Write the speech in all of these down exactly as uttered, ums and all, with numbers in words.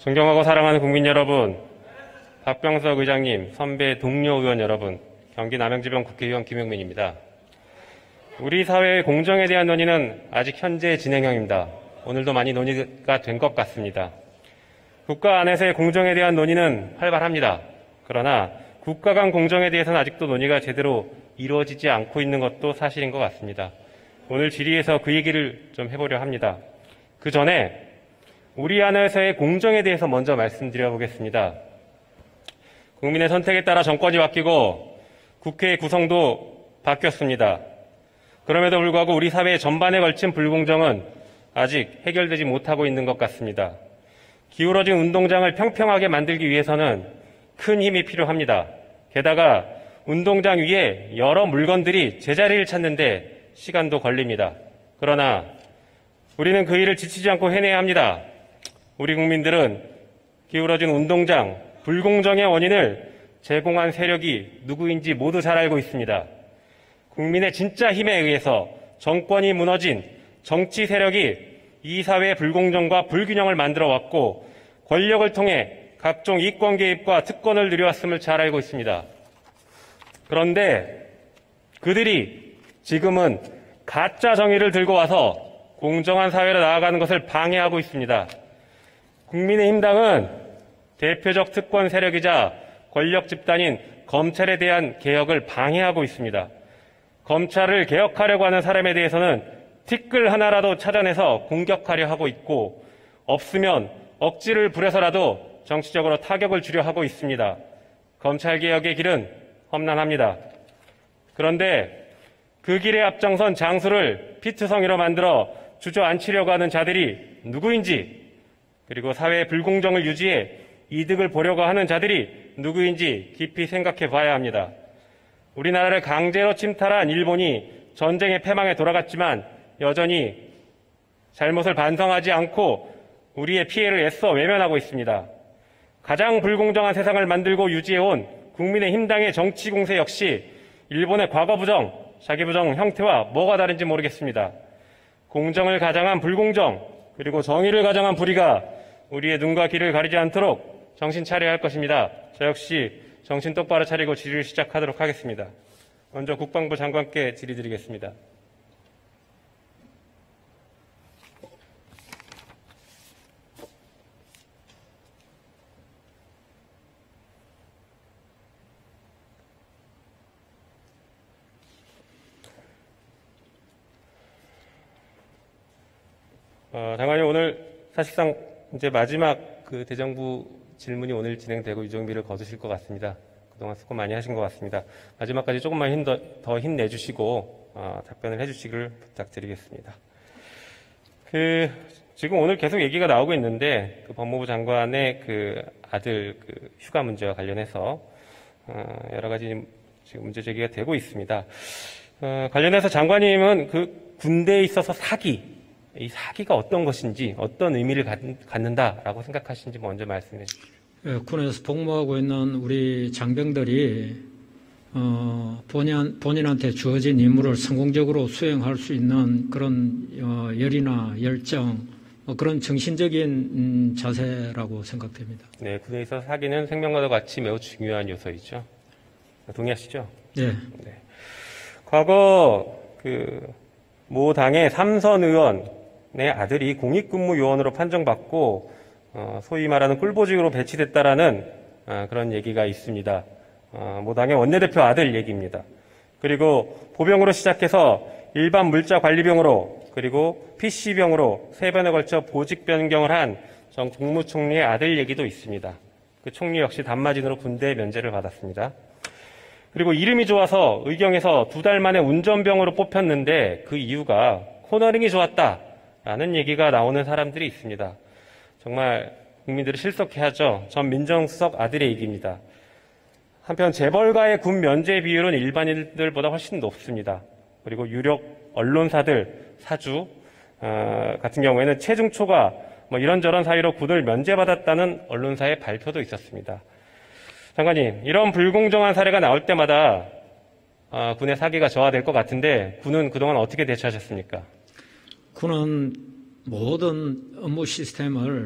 존경하고 사랑하는 국민 여러분, 박병석 의장님, 선배 동료 의원 여러분, 경기 남양주병 국회의원 김용민입니다. 우리 사회의 공정에 대한 논의는 아직 현재 진행형입니다. 오늘도 많이 논의가 된 것 같습니다. 국가 안에서의 공정에 대한 논의는 활발합니다. 그러나 국가 간 공정에 대해서는 아직도 논의가 제대로 이루어지지 않고 있는 것도 사실인 것 같습니다. 오늘 질의에서 그 얘기를 좀 해보려 합니다. 그 전에 우리 안에서의 공정에 대해서 먼저 말씀드려 보겠습니다. 국민의 선택에 따라 정권이 바뀌고 국회의 구성도 바뀌었습니다. 그럼에도 불구하고 우리 사회 전반에 걸친 불공정은 아직 해결되지 못하고 있는 것 같습니다. 기울어진 운동장을 평평하게 만들기 위해서는 큰 힘이 필요합니다. 게다가 운동장 위에 여러 물건들이 제자리를 찾는데 시간도 걸립니다. 그러나 우리는 그 일을 지치지 않고 해내야 합니다. 우리 국민들은 기울어진 운동장, 불공정의 원인을 제공한 세력이 누구인지 모두 잘 알고 있습니다. 국민의 진짜 힘에 의해서 정권이 무너진 정치 세력이 이 사회의 불공정과 불균형을 만들어 왔고 권력을 통해 각종 이권 개입과 특권을 누려왔음을 잘 알고 있습니다. 그런데 그들이 지금은 가짜 정의를 들고 와서 공정한 사회로 나아가는 것을 방해하고 있습니다. 국민의힘당은 대표적 특권 세력이자 권력 집단인 검찰에 대한 개혁을 방해하고 있습니다. 검찰을 개혁하려고 하는 사람에 대해서는 티끌 하나라도 찾아내서 공격하려 하고 있고 없으면 억지를 부려서라도 정치적으로 타격을 주려 하고 있습니다. 검찰개혁의 길은 험난합니다. 그런데 그 길에 앞장선 장수를 피투성이로 만들어 주저앉히려고 하는 자들이 누구인지, 그리고 사회의 불공정을 유지해 이득을 보려고 하는 자들이 누구인지 깊이 생각해 봐야 합니다. 우리나라를 강제로 침탈한 일본이 전쟁의 패망에 돌아갔지만 여전히 잘못을 반성하지 않고 우리의 피해를 애써 외면하고 있습니다. 가장 불공정한 세상을 만들고 유지해온 국민의힘당의 정치 공세 역시 일본의 과거 부정, 자기 부정 형태와 뭐가 다른지 모르겠습니다. 공정을 가장한 불공정, 그리고 정의를 가장한 불의가 우리의 눈과 귀를 가리지 않도록 정신 차려야 할 것입니다. 저 역시 정신 똑바로 차리고 질의를 시작하도록 하겠습니다. 먼저 국방부 장관께 질의드리겠습니다. 어, 장관님, 오늘 사실상 이제 마지막 그 대정부 질문이 오늘 진행되고 유정비를 거두실 것 같습니다. 그동안 수고 많이 하신 것 같습니다. 마지막까지 조금만 힘 더, 더 힘내주시고 어, 답변을 해주시기를 부탁드리겠습니다. 그 지금 오늘 계속 얘기가 나오고 있는데 그 법무부 장관의 그 아들 그 휴가 문제와 관련해서 어, 여러 가지 지금 문제 제기가 되고 있습니다. 어, 관련해서 장관님은 그 군대에 있어서 사기, 이 사기가 어떤 것인지, 어떤 의미를 갖는다라고 생각하시는지 먼저 말씀해 주십시오. 예, 군에서 복무하고 있는 우리 장병들이 어, 본인, 본인한테 주어진 임무를 성공적으로 수행할 수 있는 그런 어, 열이나 열정, 어, 그런 정신적인 음, 자세라고 생각됩니다. 네, 군에 있어서 사기는 생명과도 같이 매우 중요한 요소이죠. 동의하시죠? 네. 네. 과거 그 모 당의 삼선 의원의 아들이 공익근무 요원으로 판정받고 어, 소위 말하는 꿀보직으로 배치됐다라는 어, 그런 얘기가 있습니다. 어, 모 당의 원내대표 아들 얘기입니다. 그리고 보병으로 시작해서 일반 물자관리병으로 그리고 피씨병으로 세 번에 걸쳐 보직 변경을 한 전 국무총리의 아들 얘기도 있습니다. 그 총리 역시 단마진으로 군대 면제를 받았습니다. 그리고 이름이 좋아서 의경에서 두 달 만에 운전병으로 뽑혔는데 그 이유가 코너링이 좋았다라는 얘기가 나오는 사람들이 있습니다. 정말 국민들이 실속해하죠. 전 민정수석 아들의 얘기입니다. 한편 재벌가의 군 면제 비율은 일반인들보다 훨씬 높습니다. 그리고 유력 언론사들, 사주 어, 같은 경우에는 체중 초과 뭐 이런저런 사유로 군을 면제받았다는 언론사의 발표도 있었습니다. 장관님, 이런 불공정한 사례가 나올 때마다 어, 군의 사기가 저하될 것 같은데 군은 그동안 어떻게 대처하셨습니까? 군은 모든 업무 시스템을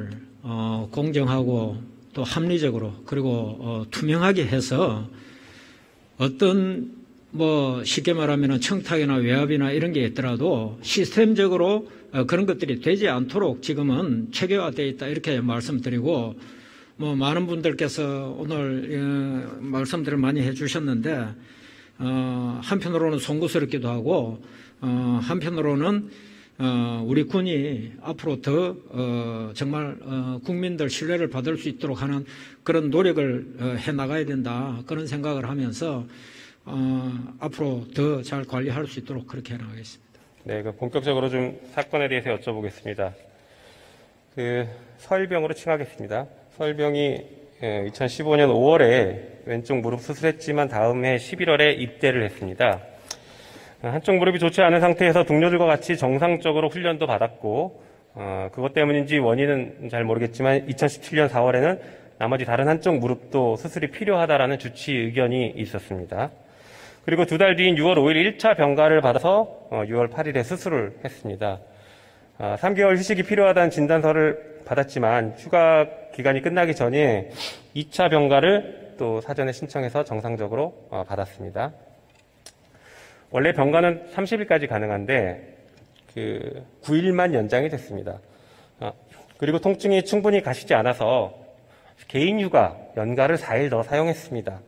어, 공정하고 또 합리적으로 그리고 어, 투명하게 해서 어떤 뭐 쉽게 말하면 청탁이나 외압이나 이런 게 있더라도 시스템적으로 어, 그런 것들이 되지 않도록 지금은 체계화되어 있다 이렇게 말씀드리고 뭐 많은 분들께서 오늘 어, 말씀들을 많이 해주셨는데 어, 한편으로는 송구스럽기도 하고 어, 한편으로는 어, 우리 군이 앞으로 더 어, 정말 어, 국민들 신뢰를 받을 수 있도록 하는 그런 노력을 어, 해나가야 된다 그런 생각을 하면서 어, 앞으로 더 잘 관리할 수 있도록 그렇게 해나가겠습니다. 네, 그 본격적으로 좀 사건에 대해서 여쭤보겠습니다. 그 서일병으로 칭하겠습니다. 서일병이 이천십오 년 오월에 왼쪽 무릎 수술했지만 다음 해 십일월에 입대를 했습니다. 한쪽 무릎이 좋지 않은 상태에서 동료들과 같이 정상적으로 훈련도 받았고 어, 그것 때문인지 원인은 잘 모르겠지만 이천십칠 년 사월에는 나머지 다른 한쪽 무릎도 수술이 필요하다라는 주치 의견이 있었습니다. 그리고 두 달 뒤인 유월 오일 일 차 병가를 받아서 어, 유월 팔일에 수술을 했습니다. 어, 삼 개월 휴식이 필요하다는 진단서를 받았지만 휴가 기간이 끝나기 전에 이 차 병가를 또 사전에 신청해서 정상적으로 어, 받았습니다. 원래 병가는 삼십 일까지 가능한데 그 구 일만 연장이 됐습니다. 어, 그리고 통증이 충분히 가시지 않아서 개인 휴가 연가를 사 일 더 사용했습니다.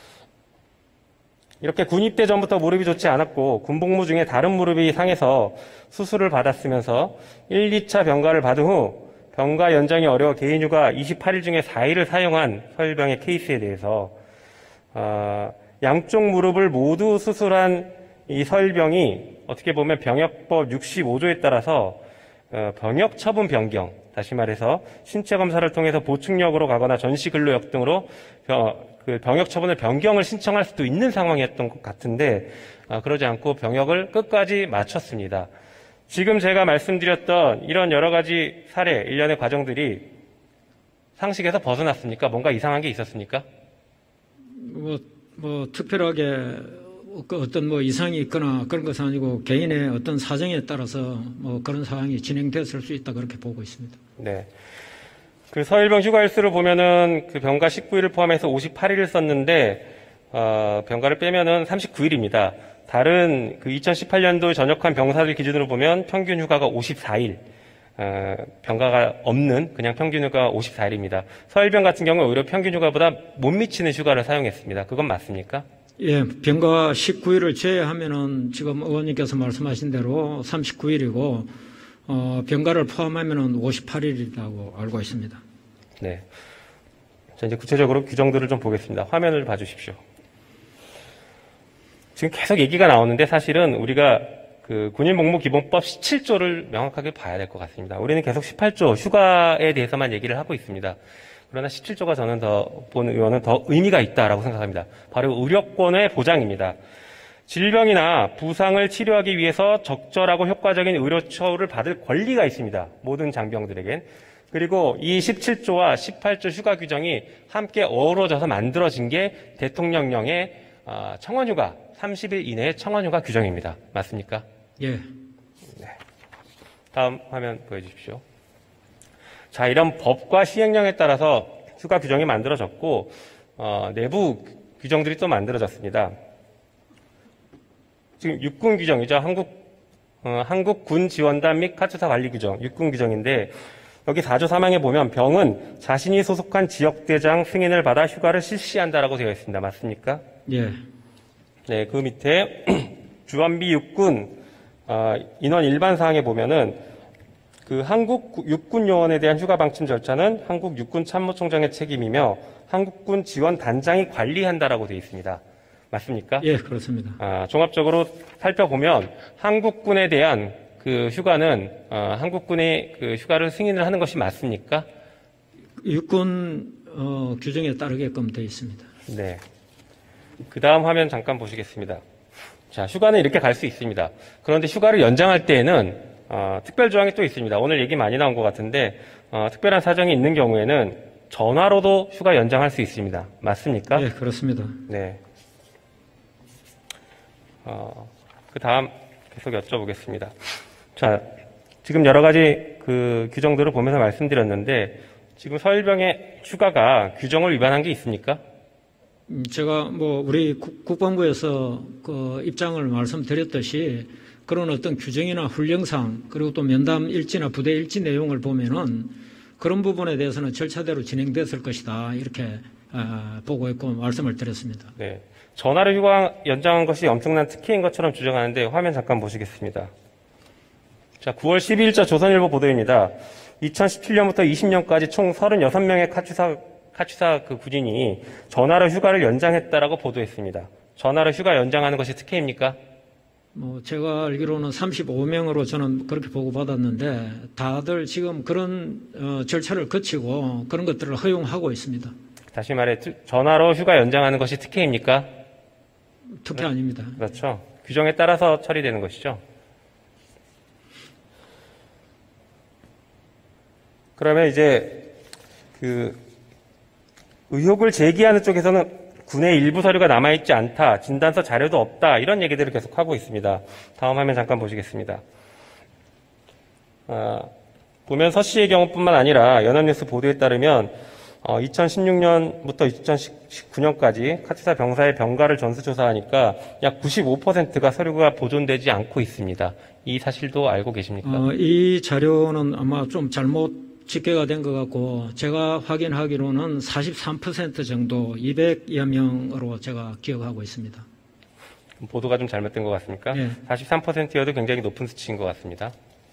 이렇게 군 입대 전부터 무릎이 좋지 않았고 군복무 중에 다른 무릎이 상해서 수술을 받았으면서 일, 이 차 병가를 받은 후 병가 연장이 어려워 개인휴가 이십팔 일 중에 사 일을 사용한 서일병의 케이스에 대해서 어, 양쪽 무릎을 모두 수술한 이 서일병이 어떻게 보면 병역법 육십오 조에 따라서 어, 병역 처분 변경, 다시 말해서 신체 검사를 통해서 보충력으로 가거나 전시 근로역 등으로 병, 그 병역 처분을 변경을 신청할 수도 있는 상황이었던 것 같은데 어, 그러지 않고 병역을 끝까지 마쳤습니다. 지금 제가 말씀드렸던 이런 여러 가지 사례, 일련의 과정들이 상식에서 벗어났습니까? 뭔가 이상한 게 있었습니까? 뭐, 뭐 특별하게 어떤 뭐 이상이 있거나 그런 것은 아니고 개인의 어떤 사정에 따라서 뭐 그런 상황이 진행됐을 수 있다 그렇게 보고 있습니다. 네. 그 서일병 휴가 일수를 보면은 그 병가 십구 일을 포함해서 오십팔 일을 썼는데 어, 병가를 빼면은 삼십구 일입니다. 다른 그 이천십팔 년도 전역한 병사들 기준으로 보면 평균 휴가가 오십사 일, 어, 병가가 없는 그냥 평균 휴가 오십사 일입니다. 서일병 같은 경우는 오히려 평균 휴가보다 못 미치는 휴가를 사용했습니다. 그건 맞습니까? 예, 병가 십구 일을 제외하면은 지금 의원님께서 말씀하신 대로 삼십구 일이고 어, 병가를 포함하면은 오십팔 일이라고 알고 있습니다. 네. 자, 이제 구체적으로 규정들을 좀 보겠습니다. 화면을 봐주십시오. 지금 계속 얘기가 나오는데 사실은 우리가 그 군인복무기본법 십칠 조를 명확하게 봐야 될 것 같습니다. 우리는 계속 십팔 조 휴가에 대해서만 얘기를 하고 있습니다. 그러나 십칠 조가 저는 더, 본 의원은 더 의미가 있다라고 생각합니다. 바로 의료권의 보장입니다. 질병이나 부상을 치료하기 위해서 적절하고 효과적인 의료 처우를 받을 권리가 있습니다. 모든 장병들에겐. 그리고 이 십칠 조와 십팔 조 휴가 규정이 함께 어우러져서 만들어진 게 대통령령의 청원휴가 삼십 일 이내의 청원휴가 규정입니다. 맞습니까? 예. 네. 다음 화면 보여주십시오. 자, 이런 법과 시행령에 따라서 휴가 규정이 만들어졌고 어, 내부 규정들이 또 만들어졌습니다. 지금 육군 규정이죠. 한국 어, 한국군 지원단 및 카투사 관리 규정, 육군 규정인데 여기 사 조 삼 항에 보면 병은 자신이 소속한 지역대장 승인을 받아 휴가를 실시한다라고 되어 있습니다. 맞습니까? 예. 네, 그 밑에 주한미 육군 어, 인원 일반 사항에 보면은 그 한국 육군 요원에 대한 휴가 방침 절차는 한국 육군 참모총장의 책임이며 한국군 지원 단장이 관리한다라고 되어 있습니다. 맞습니까? 예, 그렇습니다. 아, 종합적으로 살펴보면 한국군에 대한 그 휴가는 어, 한국군이 그 휴가를 승인을 하는 것이 맞습니까? 육군 어, 규정에 따르게끔 되어 있습니다. 네. 그 다음 화면 잠깐 보시겠습니다. 자, 휴가는 이렇게 갈 수 있습니다. 그런데 휴가를 연장할 때에는 어, 특별 조항이 또 있습니다. 오늘 얘기 많이 나온 것 같은데 어, 특별한 사정이 있는 경우에는 전화로도 휴가 연장할 수 있습니다. 맞습니까? 예, 그렇습니다. 네. 어, 그 다음 계속 여쭤보겠습니다. 자, 지금 여러 가지 그 규정들을 보면서 말씀드렸는데 지금 서울병의 휴가가 규정을 위반한 게 있습니까? 음, 제가 뭐 우리 국- 국방부에서 그 입장을 말씀드렸듯이 그런 어떤 규정이나 훈령상 그리고 또 면담 일지나 부대 일지 내용을 보면은 그런 부분에 대해서는 절차대로 진행됐을 것이다 이렇게 어, 보고 있고 말씀을 드렸습니다. 네. 전화를 휴가 연장한 것이 엄청난 특혜인 것처럼 주장하는데 화면 잠깐 보시겠습니다. 자, 구월 십이일자 조선일보 보도입니다. 이천십칠 년부터 이십 년까지 총 서른여섯 명의 카투사, 카투사 그 군인이 전화로 휴가를 연장했다라고 보도했습니다. 전화로 휴가 연장하는 것이 특혜입니까? 뭐 제가 알기로는 삼십오 명으로 저는 그렇게 보고받았는데 다들 지금 그런 어, 절차를 거치고 그런 것들을 허용하고 있습니다. 다시 말해 전화로 휴가 연장하는 것이 특혜입니까? 특혜 아닙니다. 그렇죠. 규정에 따라서 처리되는 것이죠. 그러면 이제 그 의혹을 제기하는 쪽에서는 군의 일부 서류가 남아있지 않다, 진단서 자료도 없다 이런 얘기들을 계속 하고 있습니다. 다음 화면 잠깐 보시겠습니다. 아, 보면 서 씨의 경우뿐만 아니라 연합뉴스 보도에 따르면 어, 이천십육 년부터 이천십구 년까지 카투사 병사의 병가를 전수조사하니까 약 구십오 퍼센트가 서류가 보존되지 않고 있습니다. 이 사실도 알고 계십니까? 어, 이 자료는 아마 좀 잘못 집계가 된 것 같고 제가 확인하기로는 사십삼 퍼센트 정도 이백여 명으로 제가 기억하고 있습니다. 보도가 좀 잘못된 것 같습니까? 네. 사십삼 퍼센트여도 굉장히 높은 수치인 것 같습니다.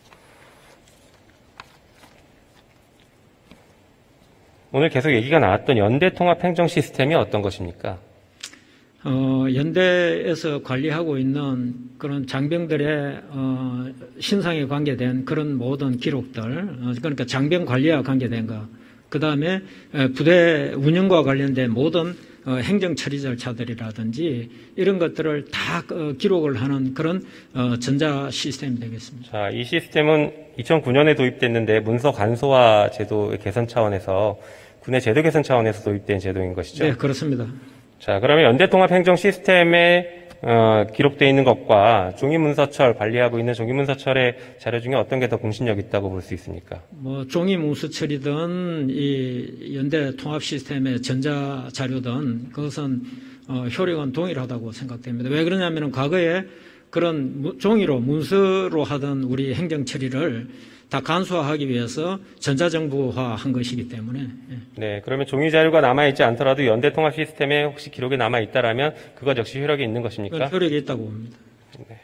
오늘 계속 얘기가 나왔던 연대통합행정 시스템이 어떤 것입니까? 어, 연대에서 관리하고 있는 그런 장병들의 어, 신상에 관계된 그런 모든 기록들, 어, 그러니까 장병 관리와 관계된 것, 그 다음에 부대 운영과 관련된 모든 어, 행정 처리 절차들이라든지 이런 것들을 다 어, 기록을 하는 그런 어, 전자 시스템이 되겠습니다. 자, 이 시스템은 이천구 년에 도입됐는데 문서 간소화 제도 개선 차원에서 군의 제도 개선 차원에서 도입된 제도인 것이죠. 네, 그렇습니다. 자, 그러면 연대통합행정 시스템에 어, 기록되어 있는 것과 종이문서철 관리하고 있는 종이문서철의 자료 중에 어떤 게 더 공신력 있다고 볼 수 있습니까? 뭐 종이 문서처리든 이 연대 통합 시스템의 전자 자료든 그것은 어, 효력은 동일하다고 생각됩니다. 왜 그러냐면은 과거에 그런 무, 종이로 문서로 하던 우리 행정 처리를 다 간소화하기 위해서 전자정부화한 것이기 때문에. 예. 네, 그러면 종이 자료가 남아있지 않더라도 연대통합 시스템에 혹시 기록이 남아있다라면 그것 역시 효력이 있는 것입니까? 그건 효력이 있다고 봅니다. 네.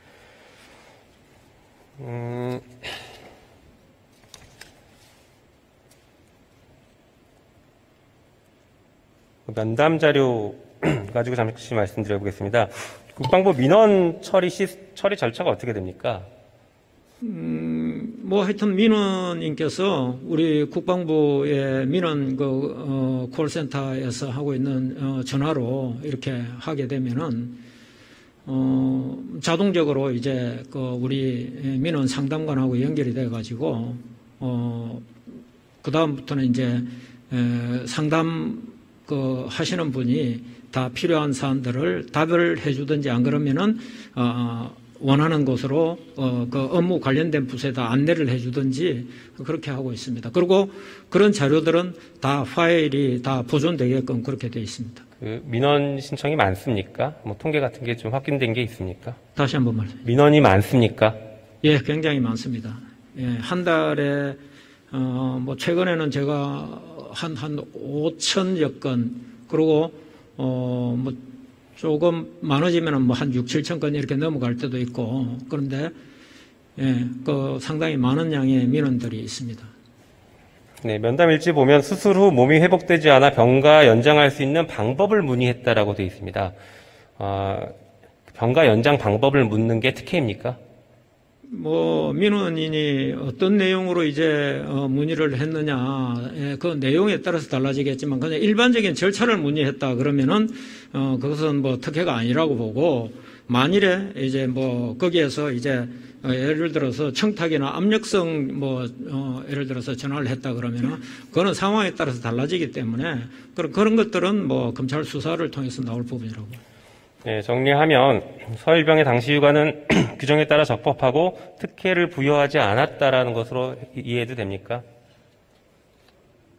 음, 면담 자료 가지고 잠시 말씀드려보겠습니다. 국방부 민원 처리 시, 처리 절차가 어떻게 됩니까? 음, 뭐 하여튼 민원인께서 우리 국방부의 민원 그 어, 콜센터에서 하고 있는 어, 전화로 이렇게 하게 되면은 어, 자동적으로 이제 그 우리 민원 상담관하고 연결이 돼 가지고 어, 그 다음부터는 이제 에, 상담 그 하시는 분이 다 필요한 사안들을 답을 해주든지 안 그러면은 어, 원하는 곳으로 어, 그 업무 관련된 부서에다 안내를 해주든지 그렇게 하고 있습니다. 그리고 그런 자료들은 다 파일이 다 보존되게끔 그렇게 되어 있습니다. 그 민원 신청이 많습니까? 뭐 통계 같은 게 좀 확인된 게 있습니까? 다시 한번 말씀. 민원이 많습니까? 예, 굉장히 많습니다. 예, 한 달에 어, 뭐 최근에는 제가 한 한 오천여 건 그리고 어, 뭐 조금 많아지면은 뭐 한 육, 칠천 건 이렇게 넘어갈 때도 있고 그런데 예, 그 상당히 많은 양의 민원들이 있습니다. 네, 면담 일지 보면 수술 후 몸이 회복되지 않아 병가 연장할 수 있는 방법을 문의했다라고 되어 있습니다. 아, 병가 연장 방법을 묻는 게 특혜입니까? 뭐 민원인이 어떤 내용으로 이제 어, 문의를 했느냐 예, 그 내용에 따라서 달라지겠지만 그냥 일반적인 절차를 문의했다 그러면은 어, 그것은 뭐 특혜가 아니라고 보고 만일에 이제 뭐 거기에서 이제 어, 예를 들어서 청탁이나 압력성 뭐 어, 예를 들어서 전화를 했다 그러면은 그거는 상황에 따라서 달라지기 때문에 그런 그런 것들은 뭐 검찰 수사를 통해서 나올 부분이라고. 네, 정리하면 서울병의 당시 휴가는 규정에 따라 적법하고 특혜를 부여하지 않았다라는 것으로 이해해도 됩니까?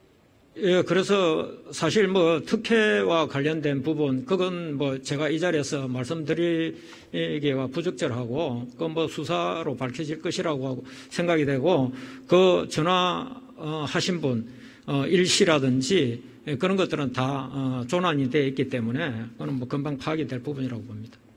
예, 그래서 사실 뭐 특혜와 관련된 부분, 그건 뭐 제가 이 자리에서 말씀드리기가 부적절하고, 그 뭐 수사로 밝혀질 것이라고 하고 생각이 되고, 그 전화하신 분, 어, 일시라든지 그런 것들은 다 어, 조난이 되어 있기 때문에, 그건 뭐 금방 파악이 될 부분이라고 봅니다.